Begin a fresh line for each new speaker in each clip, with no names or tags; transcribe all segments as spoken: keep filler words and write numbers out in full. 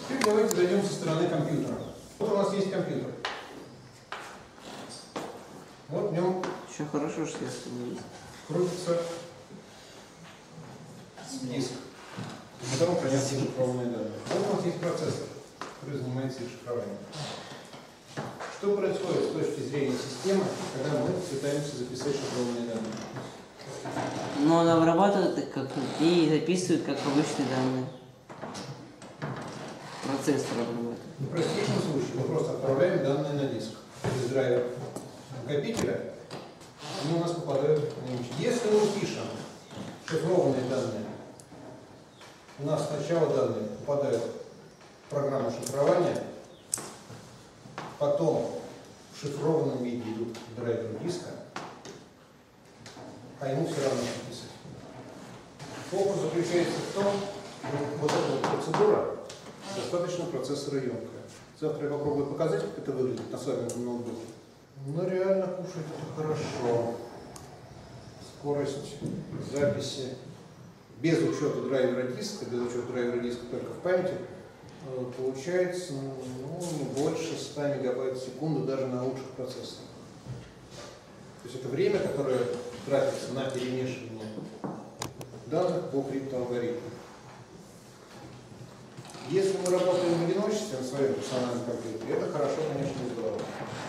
Теперь давайте зайдем со стороны компьютера. Вот у нас есть компьютер. Вот в нем
еще хорошо, что я есть.
крутится диск, на котором хранятся шифрованные данные. Вот у нас есть процессор, который занимается их шифрованием. Что происходит с точки зрения системы, когда мы пытаемся записать шифрованные данные?
Но он обрабатывает их как и записывает как обычные данные. Процессор обрабатывает.
В простейшем случае мы просто отправляем данные на диск из драйвера накопителя, они у нас попадают на имидж. Если мы пишем шифрованные данные, у нас сначала данные попадают в программу шифрования, потом в шифрованном виде идут к драйверу диска, а ему все равно записывать. Фокус заключается в том, что вот эта вот процедура достаточно процессороемкая. Завтра я попробую показать, как это выглядит на слабеньком ноутбуке. Но реально кушать это хорошо. Скорость записи без учета драйвера диска, без учета драйвера диска только в памяти, получается ну, не больше ста мегабайт в секунду даже на лучших процессорах. То есть это время, которое тратится на перемешивание данных по криптоалгоритму. Если мы работаем в одиночестве на своем персональном компьютере, это хорошо, конечно, и здорово.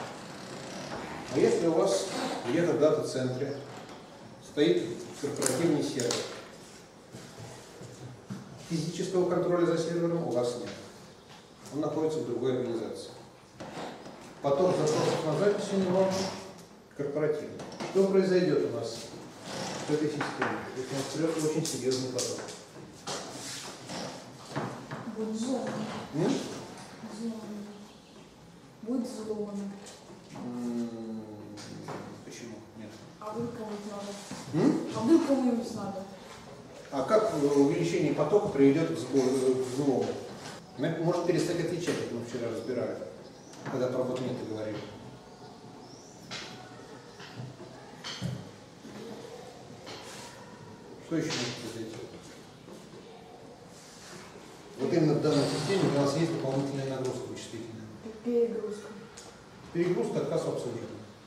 А если у вас где-то в дата-центре стоит корпоративный сервер, физического контроля за сервером у вас нет. Он находится в другой организации. Потом запросов на запись у него корпоративный. Что произойдет у нас в этой системе? Если у нас придет очень серьезный поток.
Будет взломано.
М?
Взломано. Будет взломано.
Почему? Нет.
А вы кому-нибудь надо?
М?
А вы кому-нибудь надо?
А как увеличение потока приведет к взлому? Может перестать отвечать, как мы вчера разбирали, когда про ботнеты говорили. Что еще может произойти? Вот именно в данной системе у нас есть дополнительная нагрузка вычислительная.
Перегрузка.
Перегрузка, отказ в обслуживании.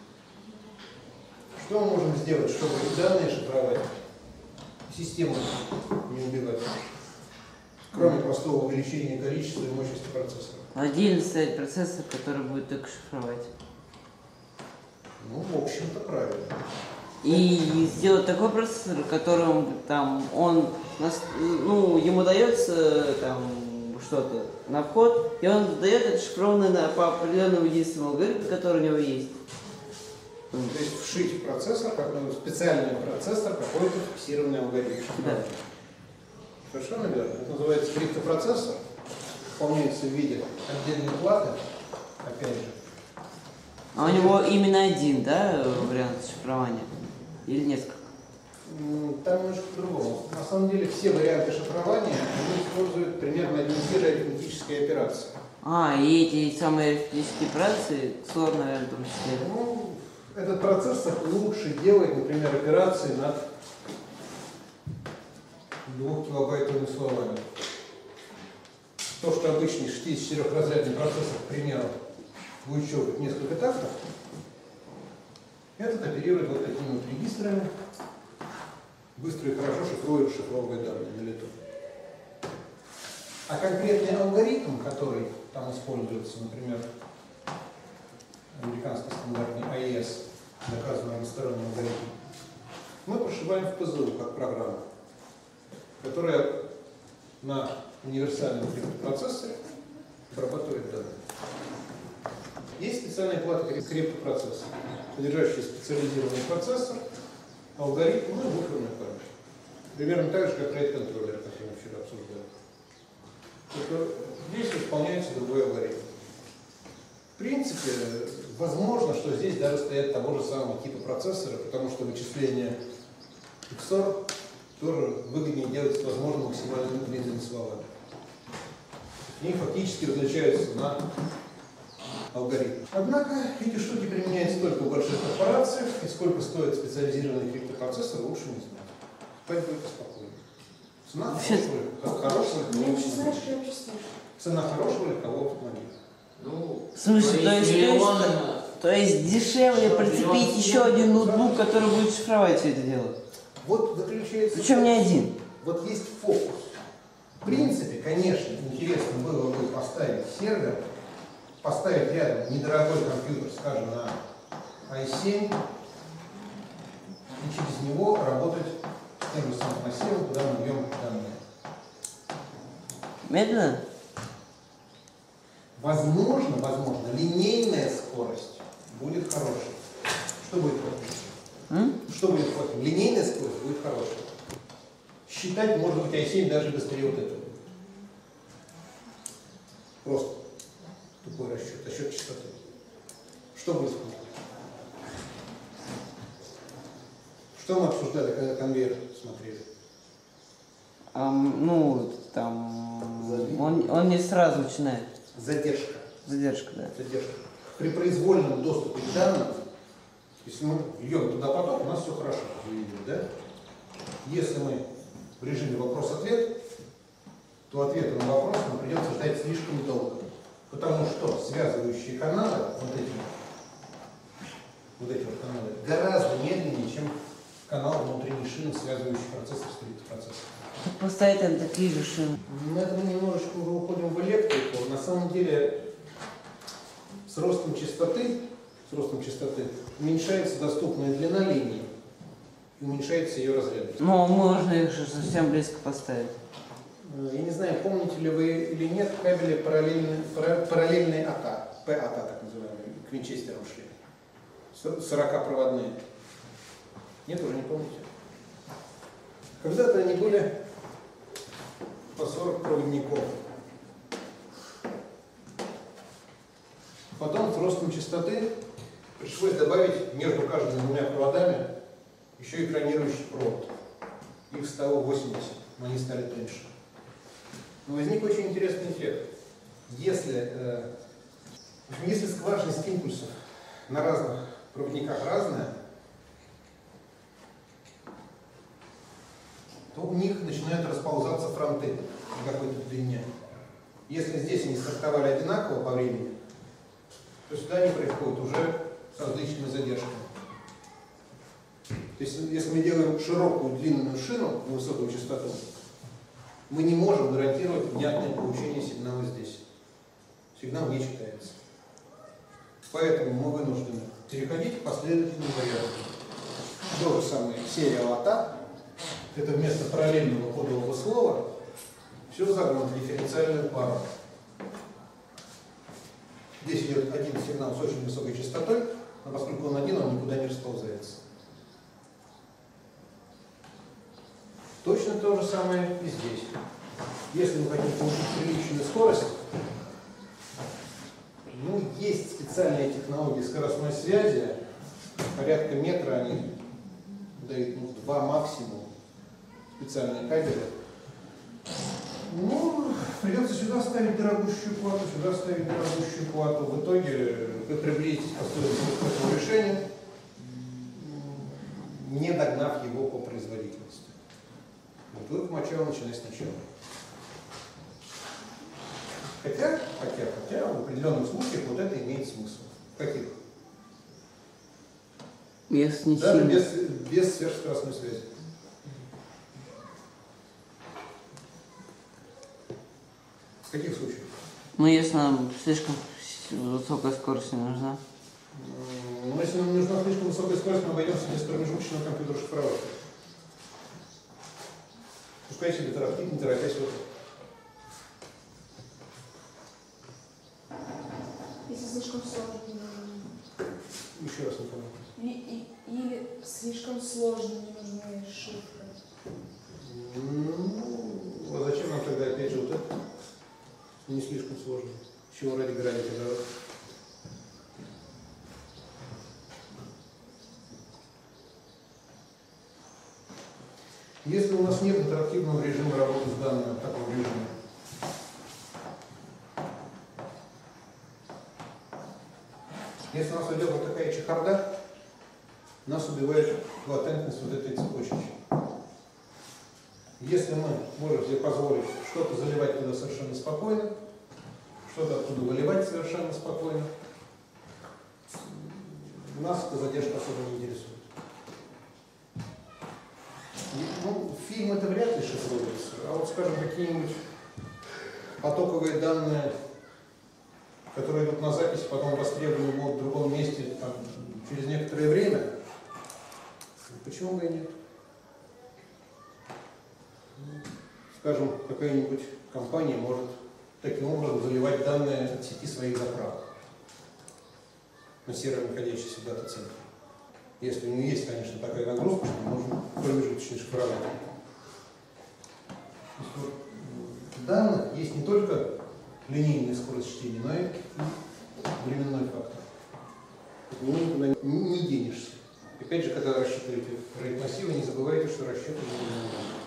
Что мы можем сделать, чтобы данные шифровать, систему не убивать, кроме простого увеличения количества и мощности процессора?
Отдельно стоит процессор, который будет только шифровать.
Ну, в общем-то, правильно.
И сделать такой процессор, которым там он, ну, ему дается там что-то на вход, и он дает это шифрованное по определенному единственному алгоритму, который у него есть.
То есть вшить в процессор, как ну, специальный процессор, какой-то фиксированный алгоритм.
Да.
Совершенно верно. Это называется криптопроцессор. Выполняется в виде отдельной платы, опять же.
А у него именно один, да, вариант шифрования? Или несколько?
Там немножко по-другому. На самом деле все варианты шифрования они используют примерно одни и те же арифметические операции.
А, и эти самые арифметические операции, КСОР, наверное, в том числе.
Ну, этот процессор лучше делает, например, операции над двухкилобайтовыми словами. То, что обычный шестидесятичетырёхразрядный процессор, к примеру, вычет несколько тактов, этот оперирует вот такими вот регистрами, быстро и хорошо шифрует шифровые данные на лету. А конкретный алгоритм, который там используется, например, американский стандартный эй и эс, доказанный односторонний алгоритм, мы прошиваем в пэ зэ у как программу, которая на универсальном криптопроцессоре обрабатывает данные. Есть специальная плата криптопроцессора, содержащая специализированный процессор, алгоритм и буферную память. Примерно так же, как RAID-контроллер, как мы вчера обсуждали. Только здесь выполняется другой алгоритм. В принципе, возможно, что здесь даже стоят того же самого типа процессора, потому что вычисление икс ор тоже выгоднее делать с возможно максимально длинными словами. Они фактически различаются на алгоритм. Однако эти штуки применяются только в больших корпорациях, и сколько стоит специализированный криптопроцессор, лучше не знать. Спать будет спокойно. Цена хорошая, хорошая,
Я вообще знаешь, что я вообще слышу.
цена хорошего легкового автомобиля.
Ну,
В смысле, то есть, то есть,
миллион,
то есть дешевле
Что,
прицепить
миллион
еще один
сильно?
ноутбук, который будет шифровать все это дело?
Вот заключается...
Причем не один.
Вот есть фокус. В принципе, конечно, интересно было бы поставить сервер, поставить рядом недорогой компьютер, скажем, на ай семь, и через него работать с тем же самым массивом, куда мы бьем данные.
Медленно?
Возможно, возможно, линейная скорость будет хорошей. Что будет плохим?
М?
Что будет плохим? Линейная скорость будет хорошей. Считать может быть ай семь даже быстрее вот этого. Просто тупой расчет, расчет частоты. Что будет плохим? Что мы обсуждали, когда конвейер смотрели?
Ам, ну, там, он, он не сразу начинает.
Задержка.
Задержка, да.
Задержка. При произвольном доступе к данным, если мы идем туда поток, у нас все хорошо, как вы видели, да? Если мы в режиме вопрос-ответ, то ответа на вопрос нам придется ждать слишком долго. Потому что связывающие каналы, вот эти, вот эти вот каналы, гораздо медленнее, чем канал внутренней шины, связывающий процессор с криптопроцессором.
Поставить там такие же шины.
На это мы немножечко уже уходим в электрику. На самом деле, с ростом частоты, с ростом частоты уменьшается доступная длина линии и уменьшается ее разрядность.
Но можно их же совсем близко поставить.
Я не знаю, помните ли вы или нет, кабели параллельные, пара- параллельные АТА, пэ а тэ а так называемые, к винчестерам шли, сорокапроводные. Нет, уже не помните? Когда-то они были по сорок проводников. Потом с ростом частоты пришлось добавить между каждыми двумя проводами еще экранирующий провод. Их стало восемьдесят, но они стали тоньше. Но возник очень интересный эффект. Если, э, в общем, если скважность импульсов на разных проводниках разная, то у них начинают расползаться фронты на какой-то длине. Если здесь они стартовали одинаково по времени, то сюда они приходят уже с различными задержками. То есть, если мы делаем широкую длинную шину на высокую частоту, мы не можем гарантировать внятное получение сигнала здесь. Сигнал не читается. Поэтому мы вынуждены переходить к последовательным вариантам. То же самое серия АТА. Это вместо параллельного кодового слова все загнано в дифференциальную пару. Здесь идет один сигнал с очень высокой частотой, но поскольку он один, он никуда не расползается. Точно то же самое и здесь. Если мы хотим получить приличную скорость, ну, есть специальные технологии скоростной связи, порядка метра они дают, ну, два максимум, специальные кабели. Ну, придется сюда ставить дорогущую плату, сюда ставить дорогущую плату. В итоге вы приблизитесь по стоимости этого решения, не догнав его по производительности. Вот вы мочало начинать сначала. Хотя, хотя, хотя в определенных случаях вот это имеет смысл. В каких?
Если не
Даже
сильно.
без, без сверхскоростной связи. В каких случаях?
Ну, если нам слишком высокая скорость не нужна.
Ну, если нам нужна слишком высокая скорость, мы обойдемся без промежуточного компьютера шифровки. Пускай себе тарахтит, не торопясь вот.
Если слишком сложно.
Еще раз не понял.
И, и, или слишком сложно не нужны шифры.
Ну, а зачем нам тогда опять же вот это? Не слишком сложно. Чего ради грани тогда? Если у нас нет интерактивного режима работы с данными в таком режиме, если у нас идет вот такая чехарда, нас убивает латентность вот этой цепочки. Если мы можем себе позволить что-то заливать туда совершенно спокойно, что-то оттуда выливать совершенно спокойно. Нас эта задержка особо не интересует. Ну, фильм это вряд ли шифруется, а вот, скажем, какие-нибудь потоковые данные, которые идут на запись, потом востребованы будут в другом месте там, через некоторое время, почему бы и нет? Скажем, какая-нибудь компания может таким образом заливать данные от сети своих заправок на сервер, находящийся в дата-центре. Если у нее есть, конечно, такая нагрузка, что нужно промежуточный шифрование. Вот, в данных есть не только линейная скорость чтения, но и временной фактор. От него никуда не денешься. Опять же, когда рассчитываете RAID массивы, не забывайте, что расчеты не